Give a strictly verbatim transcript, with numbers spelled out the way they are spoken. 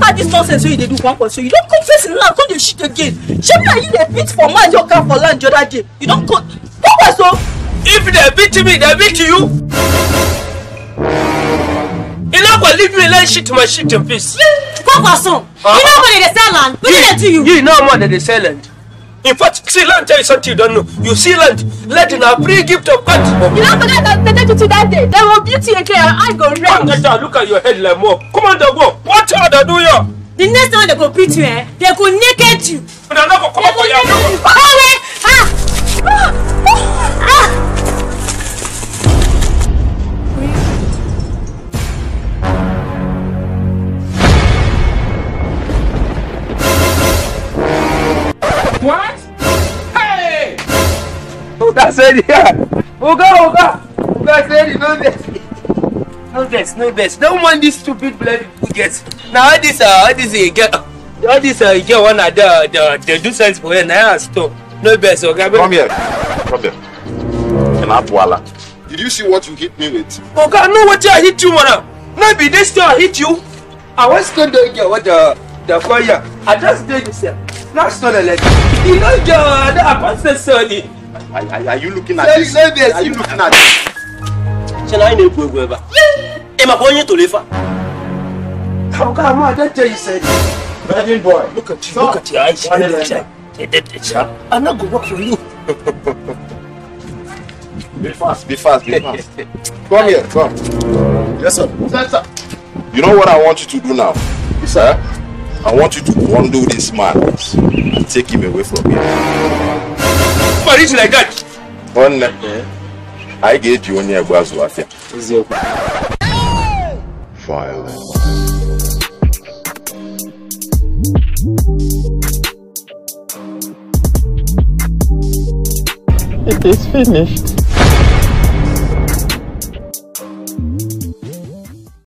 all this nonsense wey you dey do Kwankwaso, you don't come face in land, come dey shit again. Shebi na you dey beat for man your car for land the other day. You don't come Kwankwaso. If they beat me, they beat you. You not gonna leave me like shit my shit in peace. Kwankwaso, uh-huh. You know what they sell land? What did they do you? You know more than they sell land. In fact, see land tell you something you don't know. You see land, let in a free gift of God. You don't forget that they take you to that day. They will beat you again and I go red. Look at your head like more. Come on, go. What are they do you? The next time they go beat you, eh? They go naked you. But they're not gonna come up for you. Ah! Ah! Ah! What? Hey! Oga said here. Oga, Oga. Oga said no best. No best, no best. Don't want this stupid bloody get. Now all this, uh, all this, uh, get, all this, uh, get one of the, the, the do sense for you. Now stop. No best, Oga. Come here. Come here. And Atwala. Did you see what you hit me with? Oga, I know what I hit you, man. Maybe this time I hit you. I was going to get what the, the fire. I just did this here. Not stolen like you know the the apostles sorry. Are, are, are you looking at this? Are you looking at this? Shall I know whoever? Am I going to live? How come I don't tell you said? Virgin boy, look at you, look at your eyes. I'm not gonna work for you. Be fast, be fast, be fast. Come here, come. Yes, sir. Yes, sir. You know what I want you to do now? Yes, sir. I want you to bundle this man and take him away from here. But it's like that. One, yeah. I get you on your glass of water. Violence. It is finished.